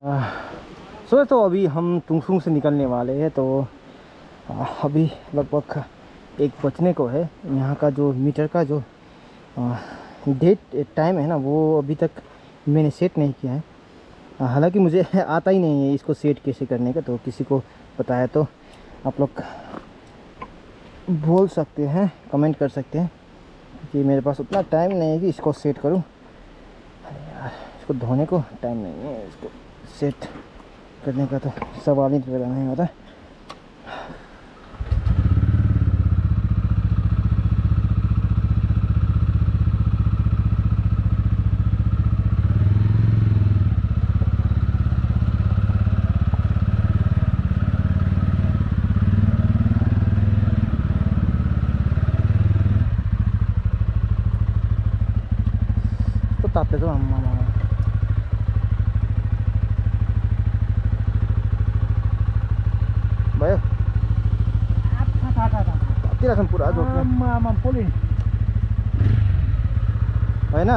So तो अभी हम तुंगसुंग से निकलने वाले हैं। तो अभी लगभग 1 बजने को है। यहाँ का जो मीटर का जो डेट टाइम है ना, वो अभी तक मैंने सेट नहीं किया है। हालांकि मुझे आता ही नहीं है इसको सेट कैसे करने का, तो किसी को पता है तो आप लोग बोल सकते हैं, कमेंट कर सकते हैं कि मेरे पास उतना टाइम नहीं है कि इसको सेट करूं। यार, इसको धोने को टाइम नहीं है, इसको सेट करने का तो सवाल ही पैदा नहीं होता। तो ताते तो हम भयो तातिरहेछन् पुरा जोडले होइन।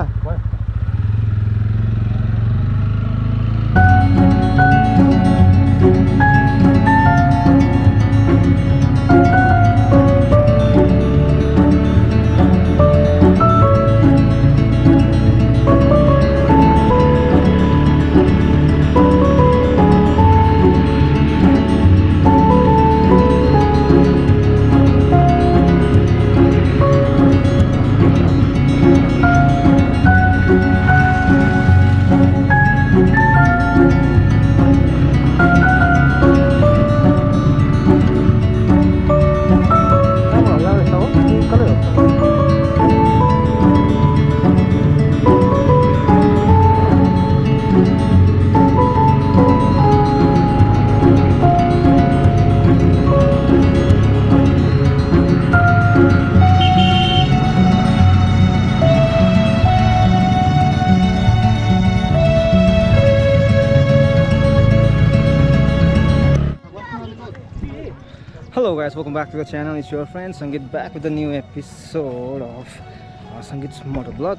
Hello guys, welcome back to the channel. It's your friend Sangeet back with a new episode of Sangeet's Motovlog।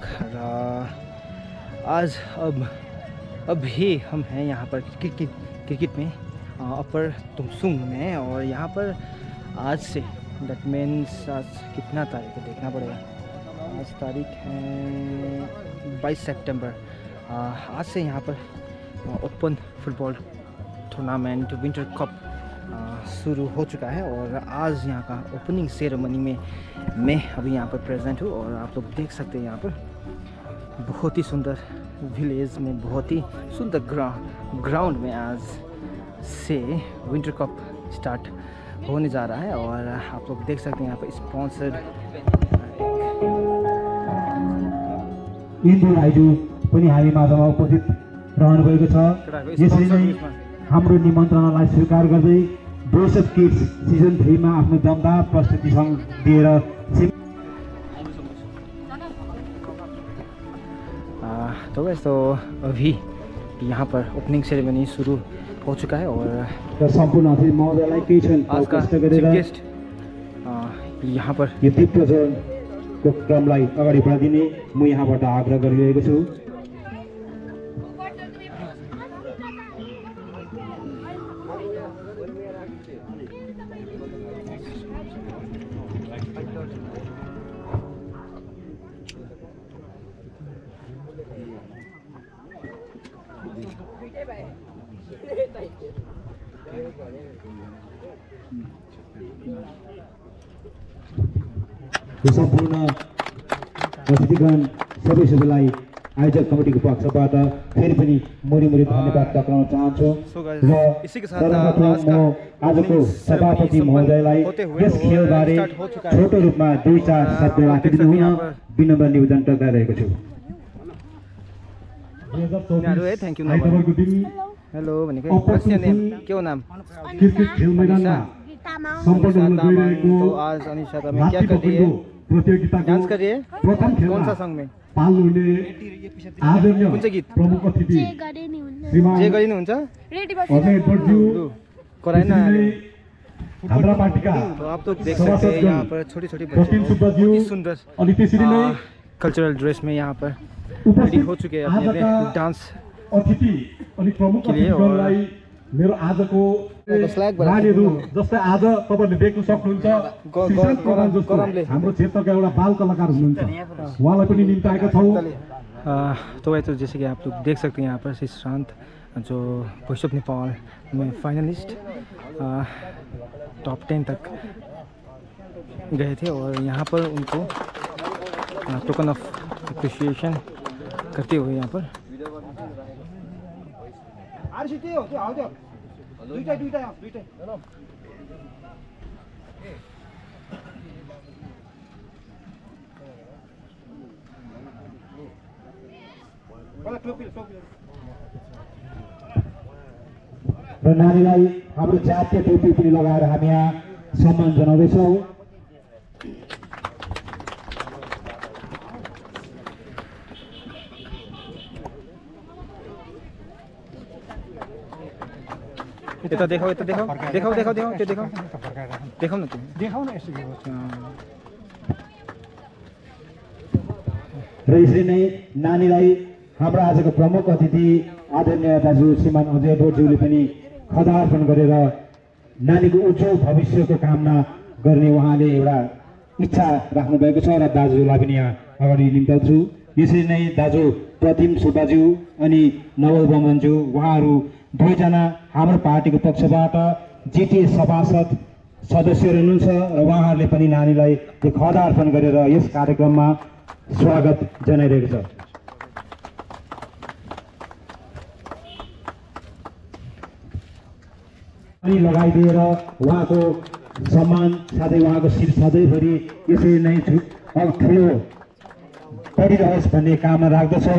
आज अभी हम हैं यहाँ पर क्रिकेट में अपर तुंगसुंग में। और यहाँ पर आज से दैट मीन्स आज कितना तारीख है देखना पड़ेगा। आज तारीख है 22 सितंबर। आज से यहाँ पर open football tournament winter cup शुरू हो चुका है। और आज यहाँ का ओपनिंग सेरेमनी में मैं अभी यहाँ पर प्रेजेंट हूँ। और आप लोग देख सकते हैं यहाँ पर बहुत ही सुंदर विलेज में, बहुत ही सुंदर ग्राउंड में आज से विंटर कप स्टार्ट होने जा रहा है। और आप लोग देख सकते हैं यहाँ पर स्पॉन्सर्ड इन्द्र आइजु पनि हामी माझमा उपस्थित रहनु भएको छ। यसरी नै हाम्रो निमन्त्रणालाई स्वीकार गर्दै बोयस अफ किड्स सिजन 3 मा आफ्नो दमदार प्रस्तुति दिएर तो अभी यहाँ पर ओपनिंग सेरेमनी शुरू हो चुका है। और सम्पूर्ण अतिथि महोदयलाई केही क्षण कष्ट गरेर गेस्ट यहाँ पर यो दीप प्रज्वलनको क्रमलाई अगाडि बढाइदिने म यहाँबाट आग्रह गरिरहेको छु। सम्पूर्ण अतिथिगण सबैलाई आयोजक कमिटीको पक्षबाट फेरि पनि मुरी धन्यवाद टक्राउन चाहन्छु। र इसी के साथ आजको सभापति महोदयलाई यस खेलबारे छोटो रूपमा 2-4 शब्द राखिदिनु हुन विनम्र निवेदन टक्राइरहेको छु। Thank you. हेलो भनेको के हो नाम? क्रिकेट खेल मैदानमा सम्पन्न हुन गइरहेको तो आज अनिशा में क्या कर रही है? प्रतियोगिता डांस कर रही है। प्रथम खेल कौन सा सॉन्ग में? पाल्नु हुने आदरणीय कुन चाहिँ गीत? प्रमुख अतिथि श्रीमान जे गरिनुहुन्छ अजय बर्जु कराइन हाम्रा पार्टीका तो आप लोग देख सकते हैं यहाँ पर छोटी-छोटी प्रतिम सुब्बाज्यू बच्ची सुंदर अनि त्यसरी नै कल्चरल ड्रेस में यहाँ पर रेडी हो चुके हैं अपने डांस अतिथि अनि प्रमुख अतिथिगणलाई मेरो आजको नानीहरू जस्तै आज तपाईँहरूले देख्न सक्नुहुन्छ श्रीशान्त प्रधान जस्तो हाम्रो क्षेत्रका एउटा बाल कलाकार हुनुहुन्छ उहाँलाई पनि निम्ताएका छौँ। तो भाई तो जैसे कि आप लोग देख सकते हैं यहाँ पर श्रीशांत जो वॉइस ऑफ नेपाल में फाइनलिस्ट टॉप 10 तक गए थे और यहाँ पर उनको टोकन ऑफ अप्रिसिएशन करते हुए यहाँ पर र नानीलाई हाम्रो जातीय टोपी पनि लगाएर हामी यहाँ सम्मान जनाउँदैछौँ। यता देखाऊ यता देखाऊ देखाऊ देखाऊ देखाऊ त्यो देखाऊ देखाऊ न त्यो देखाऊ न यसो र यसरी नै नानीलाई हाम्रो आजको प्रमुख अतिथि आदरणीय दाजु श्रीमान अजय बोज्यूले पनि खदा अर्पण गरेर नानीको उज्जवल भविष्यको कामना गर्ने उहाँले एउटा इच्छा राख्नु भएको छ र दाजुलाई पनि यहाँ अगाडि निम्ताउँछु। यसरी नै दाजु प्रतिम सुब्बाज्यू अनि नवल बमनज्यू उहाँहरू दुईजना हाम्रो पार्टीको पक्षबाट जिटिए सभासद सदस्यहरू हुनुहुन्छ र उहाँहरूले पनि नानीलाई त्यो खदा अर्पण गरेर यस कार्यक्रममा स्वागत जनाइरहेको छ। अनि लगाइदिएर उहाँको सम्मान साथै उहाँको शिर सधैँभरि यसरी नै अब ठुलो बढिरहोस् भन्ने कामना राख्दछौँ।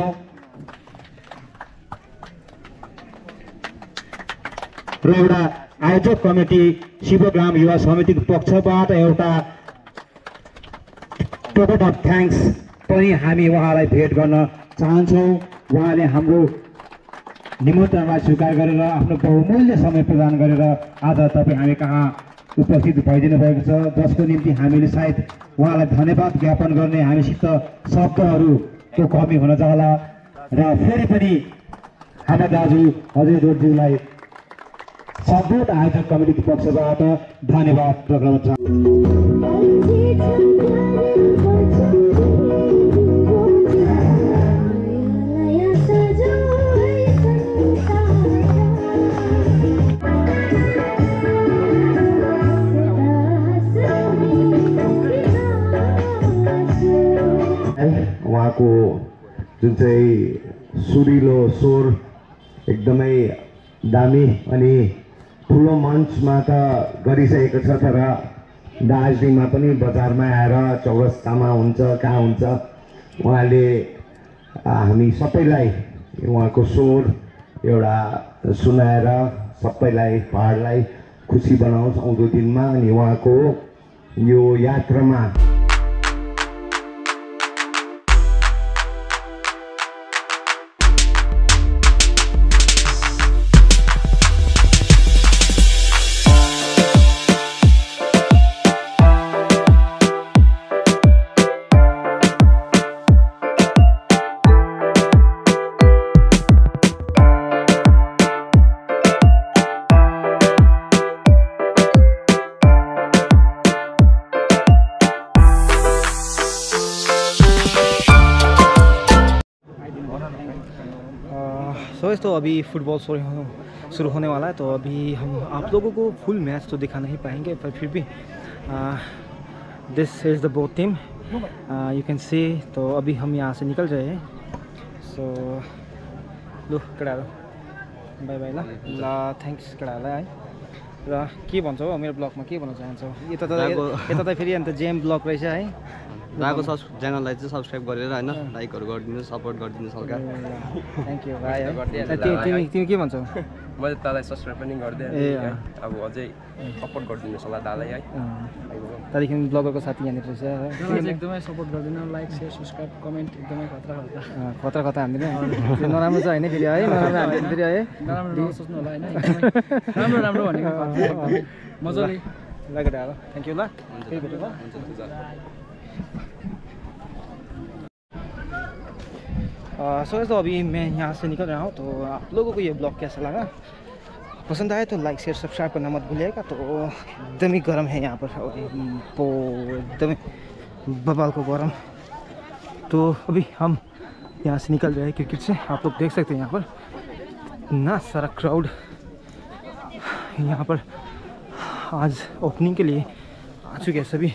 र एउटा आयोजक कमिटी शिवग्राम युवा समितिको पक्षबाट एउटा टोकन अफ थ्याङ्क्स पनि हामी उहाँलाई भेट गर्न चाहन्छौँ। उहाँले हाम्रो निमन्त्रणलाई स्वीकार गरेर आफ्नो बहुमूल्य समय प्रदान गरेर आज तपाईँ हामी कहाँ उपस्थित भइदिनु भएको छ, जसको निम्ति हामीले सायद उहाँलाई धन्यवाद ज्ञापन गर्ने हामीसित शब्दहरूको कमी हुन जाला। र फेरि पनि हाम्रा दाजु अजय बोज्यूलाई सपोर्ट आयोजक कमिटीको पक्षबाट धन्यवाद प्रकट छ। उहाँको जुन चाहिँ सुरिलो स्वर एकदमै दामी अनि ठुलो मञ्चमा त गरिसकेको छ, तर दार्जिलिङमा पनि बजारमा आएर चौरस्तामा हुन्छ कहाँ हुन्छ उहाँले हामी सबैलाई उहाँको स्वर एउटा सुनाएर सबैलाई पहाडलाई खुसी बनाओस् आउँदो दिनमा। अनि उहाँको यो यात्रामा तो अभी फुटबॉल शुरू होने वाला है, तो अभी हम आप लोगों को फुल मैच तो दिखा नहीं पाएंगे, पर फिर भी this is the both team you can see. तो अभी हम यहाँ से निकल रहे हैं। सो लु केटाहरू बाई बाई ल ल थ्याङ्क्स केटाहरूलाई है। र के भन्छौ मेरो ब्लगमा के भन्न चाहन्छौ? यता त फेरि अन्त जेएम ब्लग रहेछ है। दाको च्यानललाई चाहिँ सब्सक्राइब गरेर होइन लाइकहरू गरिदिनु, सपोर्ट गरिदिनु हल्का। थ्याङ्क यू भाइ। तिमी के भन्छौ? मैले दालाई सब्सक्राइब पनि गरिदिएँ, अब अझै सपोर्ट गरिदिनुहोस् होला दालाई है। त्यहाँदेखि ब्लगरको साथी यहाँनिर रहेछ, एकदमै सपोर्ट गरिदिनु, लाइक सेयर सब्सक्राइब कमेन्ट एकदमै खतरा हान्दिनँ। नराम्रो छ होइन फेरि है, नराम्रो हान्दिनु फेरि है, नराम्रो नसोच्नु होला होइन, राम्रो राम्रो भनेको मजाले ल केटाहरू थ्याङ्क यू ल। फेरि भेटौँ ल। सो तो अभी मैं यहाँ से निकल रहा हूँ। तो आप लोगों को ये ब्लॉग कैसा लगा, पसंद आए तो लाइक शेयर सब्सक्राइब करना मत भूलिएगा। तो एकदम ही गर्म है यहाँ पर, और एकदम ही बवाल को गर्म। तो अभी हम यहाँ से निकल रहे हैं क्रिकेट से। आप लोग देख सकते हैं यहाँ पर इतना सारा क्राउड यहाँ पर आज ओपनिंग के लिए आ चुके हैं सभी।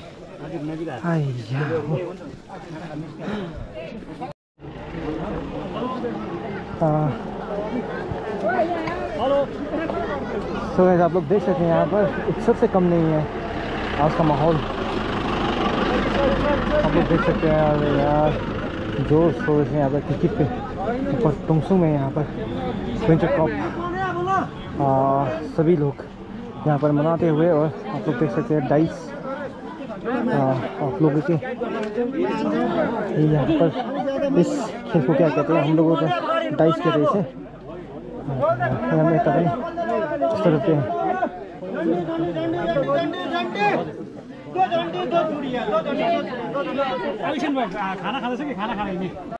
सो गाइस आप लोग देख सकते हैं यहाँ पर उत्सव से कम नहीं है आज का माहौल। आप लोग देख सकते हैं यार जोर शोर से यहाँ पर क्रिकेट पे ऊपर तुमसुंग में यहाँ पर विंटर कप सभी लोग यहाँ पर मनाते हुए। और आप लोग देख सकते हैं डाइस आप लोगों के यहाँ पर इस खेल को क्या कहते हैं, हम लोगों को डाइस कहते हैं इसे। हमें तब इस तरह के